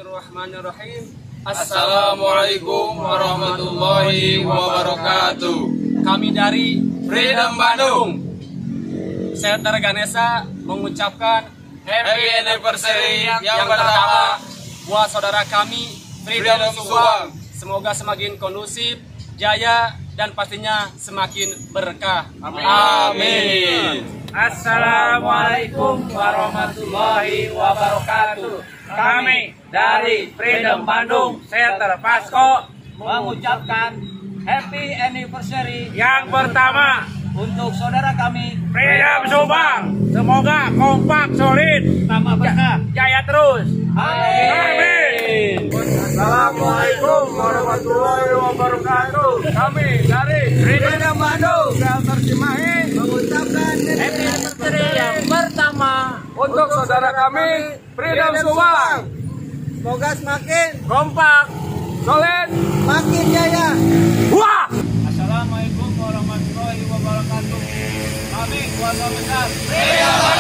Bismillahirrahmanirrahim. Assalamualaikum warahmatullahi wabarakatuh. Kami dari Freedom Bandung, Shelter Ganesha mengucapkan happy anniversary yang pertama buat saudara kami Freedom Subang. Semoga semakin kondusif, jaya, dan pastinya semakin berkah. Amin. Assalamualaikum warahmatullahi wabarakatuh. Kami dari Freedom Bandung Shelter Pasko mengucapkan happy anniversary yang pertama untuk saudara kami Freedom Subang. Semoga kompak, solid, tambah berkah, jaya terus. Amin. Assalamualaikum warahmatullahi wabarakatuh. Kami dari Freedom Bandung Shelter Cimahi mengucapkan happy anniversary yang pertama untuk saudara kami Freedom Subang. semoga semakin kompak, solid, Makin jaya. wah. Assalamualaikum warahmatullahi wabarakatuh. Kami keluarga besar Freedom